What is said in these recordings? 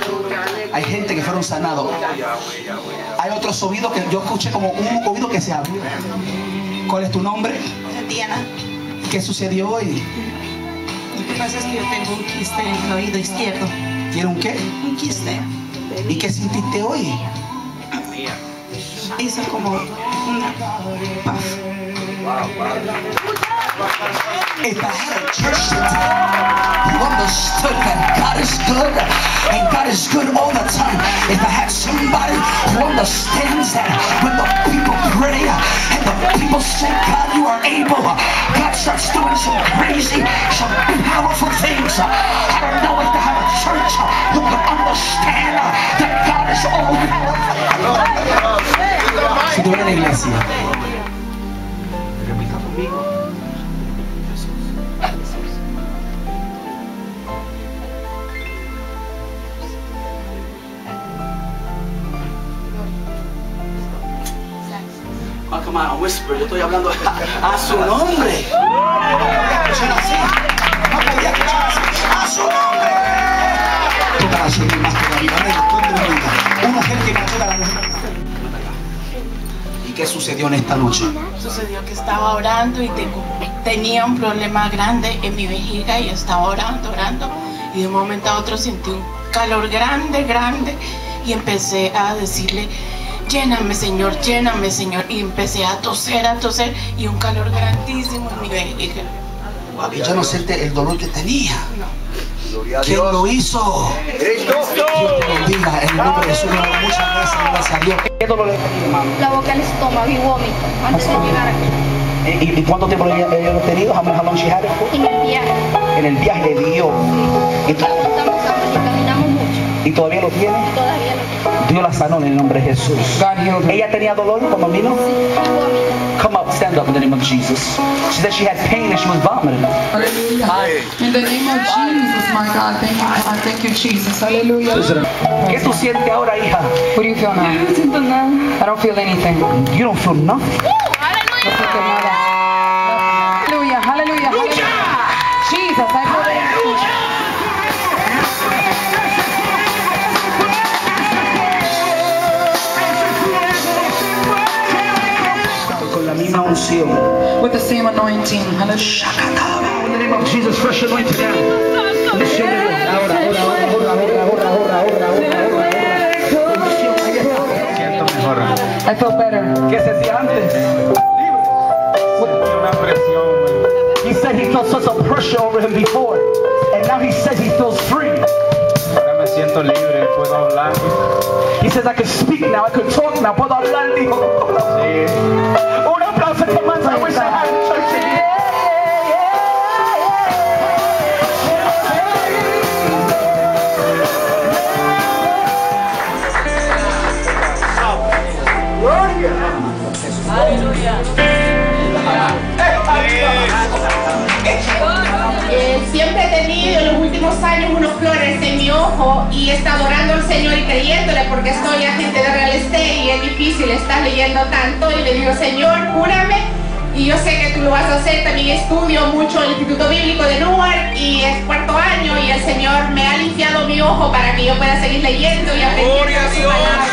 Hay gente que fueron sanados. Hay otros oídos que yo escuché como un oído que se abrió. ¿Cuál es tu nombre? Diana. ¿Qué sucedió hoy? Lo que pasa es que yo tengo un quiste en el oído izquierdo. ¿Tiene un qué? Un quiste. ¿Y qué sintiste hoy? Hizo como una puff. If I had a church who understood that God is good and God is good all the time, if I had somebody who understands that when the people pray and the people say, God, you are able, God starts doing some crazy, some powerful things. I don't know if I have a church who can understand that God is all powerful. Si tú eres la iglesia, repita conmigo. Oh, come on, whisper. Yo estoy hablando a su nombre. No podía escuchar así. No podía escuchar así. A su nombre. Toca la subir más todavía. Una mujer que mató a la mujer. ¿Y qué sucedió en esta noche? Sucedió que estaba orando y tenía un problema grande en mi vejiga y estaba orando y de un momento a otro sentí un calor grande y empecé a decirle, lléname Señor, y empecé a toser y un calor grandísimo en mi vejiga. Y yo no senté el dolor que tenía. No. ¿Quién lo hizo? Dios te bendiga en el nombre de Jesús. Muchas gracias a Dios. ¿Qué dolor le tenía, hermano? La boca, el estómago y vómito antes de llegar aquí. ¿Y cuánto tiempo lo había tenido? How long she had it for? En el viaje. En el viaje le dio. Sí. Estamos y caminamos mucho. ¿Y todavía lo tiene? Todavía lo tengo. Dios la sanó en el nombre de Jesús. ¿Ella tenía dolor cuando vino? Sí, vómito. Come up, stand up in the name of Jesus. She said she had pain and she was vomiting. In the name of Jesus, my God, thank you, God, thank you, Jesus, hallelujah. ¿Qué tú sientes ahora, hija? What do you feel now? No siento nada. I don't feel anything. You don't feel nothing. No siento nada. Hallelujah, hallelujah, hallelujah. Jesus, I believe. Con la misma unción. With the same anointing, hallelujah. In the name of Jesus, fresh anointing now. Siento mejor. I feel better. ¿Qué se hacía antes? Una presión. He said he felt such a pressure over him before, and now he says he feels free. Ahora me siento libre, puedo hablar. He says I can speak now, I can talk now, puedo hablar, dijo. Sí. Un aplauso que más. I wish I had a church in here. Siempre he tenido en los últimos años unos flores en mi ojo y he estado orando al Señor y creyéndole porque estoy agente de real estate y es difícil estar leyendo tanto y le digo, Señor, cúrame y yo sé que tú lo vas a hacer. También estudio mucho el Instituto Bíblico de Newark y es cuarto año y el Señor me ha limpiado mi ojo para que yo pueda seguir leyendo y aprendiendo su palabra.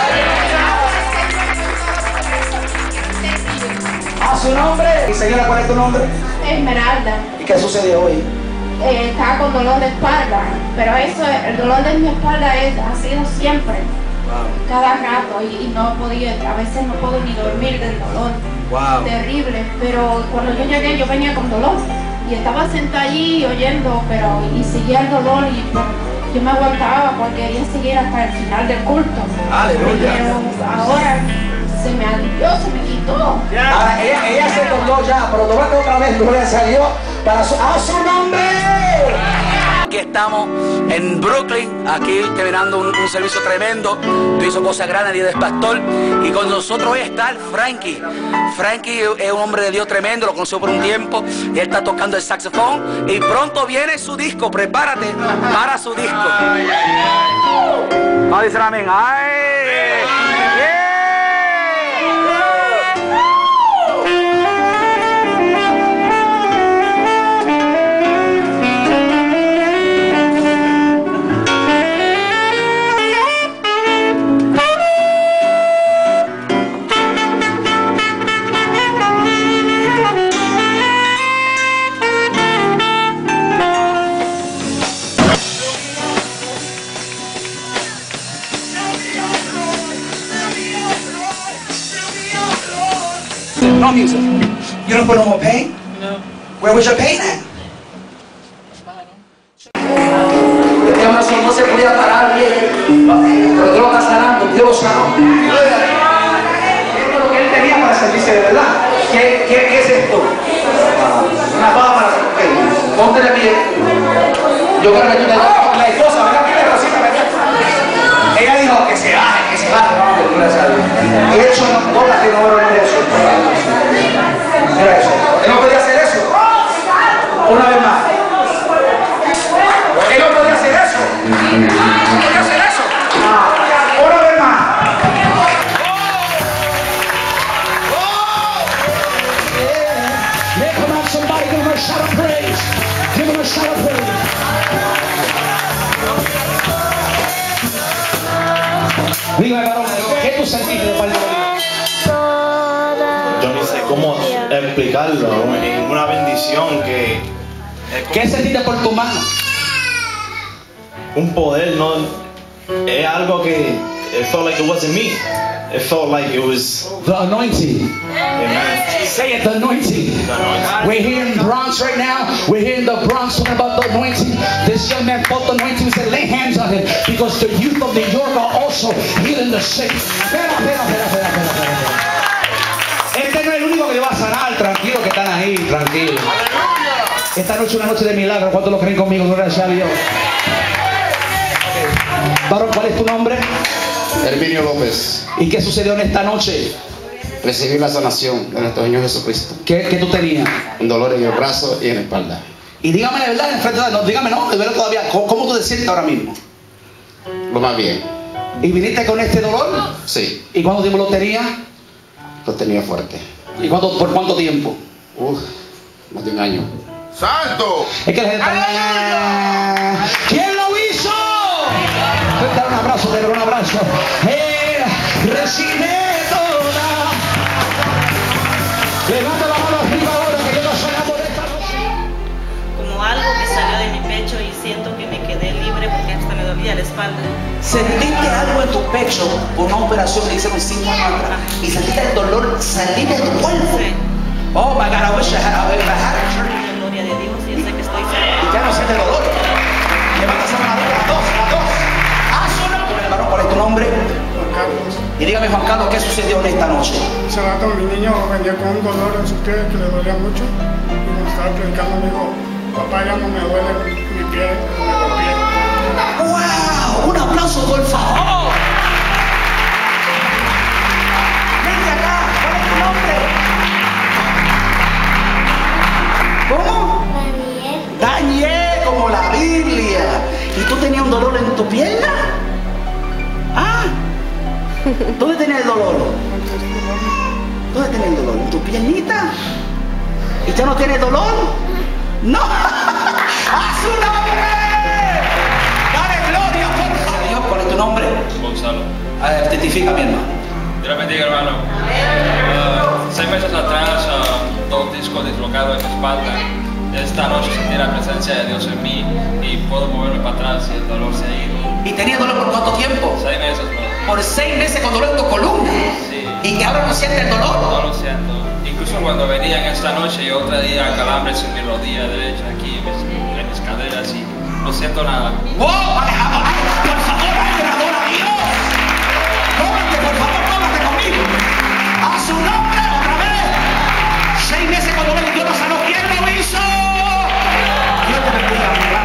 A su nombre. Y señora, ¿cuál es tu nombre? Esmeralda. ¿Y qué sucedió hoy? Estaba con dolor de espalda, pero eso, el dolor de mi espalda ha sido siempre, cada rato, y no he podido, a veces no puedo ni dormir del dolor, terrible, pero cuando yo llegué yo venía con dolor, y estaba sentada allí oyendo, y seguía el dolor, y yo me aguantaba porque quería seguir hasta el final del culto. Aleluya. Pero ahora se me alivió, se me quitó. Ahora, ella se tocó ya, pero tómate otra vez, gloria a Dios, a su nombre. Aquí estamos en Brooklyn, aquí terminando un servicio tremendo. Tú hizo cosas grandes, Dios es pastor. Y con nosotros hoy está el Frankie. Frankie es un hombre de Dios tremendo, lo conoció por un tiempo. Y él está tocando el saxofón. Y pronto viene su disco, prepárate para su disco. Vamos a decir amén. ¡Ay! No music. You don't feel no more pain? No. Where was your pain at? Este hombre no se podía parar bien. Pero Dios lo está sanando. Dios lo sanó. Esto es lo que él tenía para servirse de verdad. ¿Qué es esto? Una pava para hacer. Ponte de pie. Yo creo que tú te la esposa, ¿verdad? Ella dijo que se baje, que se baje. Y eso no toca que no era eso. Mira eso. Él no podía hacer eso. Una vez más. Él no podía hacer eso. No podía hacer eso. Una vez más. Yeah, come on, somebody, give him a shout of praise. Give him a shout of praise. Dígame, varón, ¿qué tú sentiste de parte de Dios? Yo ni sé cómo explicarlo. Es una bendición que... ¿Qué sentiste por tu mano? Un poder, no... Es algo que... It felt like it wasn't me. It felt like it was... The anointing. Amen. Say it, the anointing. The anointing. We're here in Bronx right now. We're here in the Bronx talking about the anointing. This young man felt the anointing. We said, lay hands on him because the youth of New York are also healing the sick. Espera. Este no es el único que le va a sanar. Tranquilo que están ahí, tranquilo. Esta noche es una noche de milagro. ¿Cuántos lo creen conmigo? Gracias a Dios. Varón, ¿cuál es tu nombre? Herminio López. ¿Y qué sucedió en esta noche? Recibí la sanación de nuestro Señor Jesucristo. ¿Qué tú tenías? Un dolor en el brazo y en la espalda. Y dígame la verdad, enfrente de no, dígame no, de verdad todavía, ¿cómo tú te sientes ahora mismo? Lo más bien. ¿Y viniste con este dolor? Sí, ¿Y cuánto tiempo lo tenías? lo tenía fuerte. ¿Y por cuánto tiempo? Más de un año. ¡Santo! Es que la gente... ¿Quién lo hizo? Dale un abrazo, dale un abrazo. Recibe toda. Levanta la mano arriba ahora que yo no sanamos de esta noche. Como algo que salió de mi pecho y siento que me quedé libre porque hasta me dolía la espalda. Sentiste algo en tu pecho por una operación que hicieron 5 años atrás y sentiste el dolor salir de tu cuerpo. Sí. Oh my God, I wish I had a church. Gloria de Dios y yo sé que estoy sana. Y ya no siente dolor. Levanta esa mano, las dos. El varón, ¿cuál es tu nombre? Juan Carlos. Y dígame, Juan Carlos, ¿qué sucedió en esta noche? Hace rato mi niño venía con un dolor en sus pies que le dolía mucho. Y cuando estaba predicando me dijo, papá, ya no me duele mi pie, me golpeé. ¡Wow! Un aplauso, por favor. Vente acá, ¿cuál es tu nombre? ¿Cómo? Daniel, como la Biblia. ¿Y tú tenías un dolor en tu pierna? Ah, ¿dónde tenías el dolor? ¿Dónde tenías el dolor? ¿En tu piernita? ¿Y ya no tienes dolor? ¡No! ¡A su nombre! ¡Dale gloria, por favor! Dios, ¿cuál es tu nombre? Gonzalo. Testifica, mi hermano. Dios bendiga, hermano. 6 meses atrás, 2 discos dislocados en mi espalda. Esta noche sentí la presencia de Dios en mí y puedo moverme para atrás y el dolor se ha ido. ¿Y tenías dolor por cuánto tiempo? 6 meses, brother. Por 6 meses con dolor en tu columna. Sí. ¿Y que ahora no sientes el dolor? No lo siento. Incluso cuando venía en esta noche y otro día calambres en mi rodilla derecha, aquí en mis caderas y no siento nada. ¡Wow! ¡Por favor, alguien adora a Dios! ¡Cómate, por favor, cómate conmigo! ¡A su nombre otra vez! 6 meses con dolor y Dios no sanó. ¿Quién lo hizo? Dios te bendiga, mi hermano.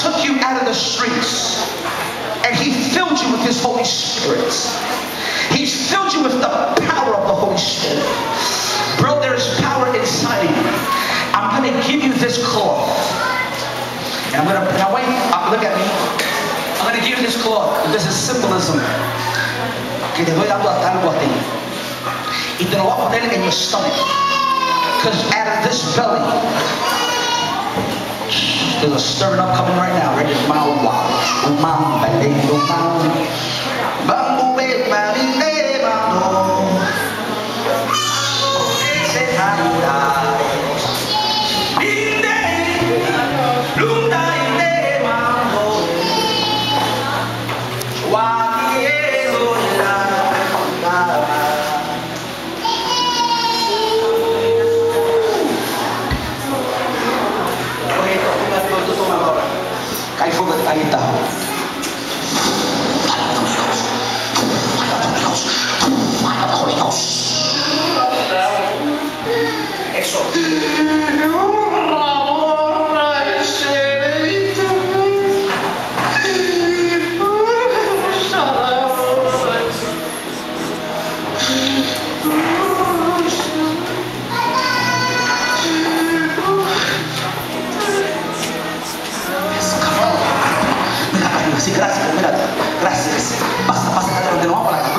took you out of the streets and He filled you with His Holy Spirit. He's filled you with the power of the Holy Spirit. Bro, there is power inside of you. I'm going to give you this cloth. And I'm going to, now wait, look at me. I'm going to give you this cloth. This is symbolism. Que te doy algo a ti. Y te lo voy a poner en your stomach. Because out of this belly, there's a stirring up coming right now. Right? Ahí está. Eso. Sí, gracias, espérate, gracias. Pasa, de nuevo para acá.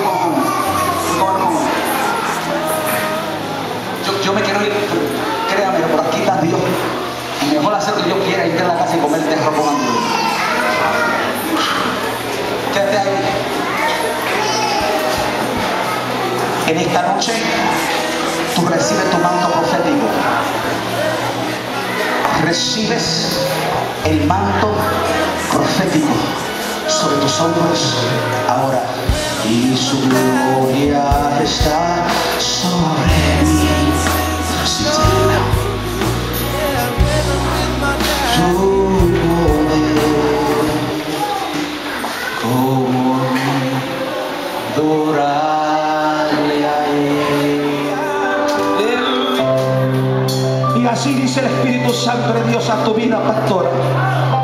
Yo me quiero ir, créame, por aquí está Dios. Y mejor hacer lo que yo quiera, irte a la casa y comer terra con hambre. Quédate ahí. En esta noche, tú recibes tu manto profético. Recibes el manto profético sobre tus hombros ahora, y su gloria está sobre mí. Tu poder, como adorarle a Él. Y así dice el Espíritu Santo de Dios a tu vida, pastora.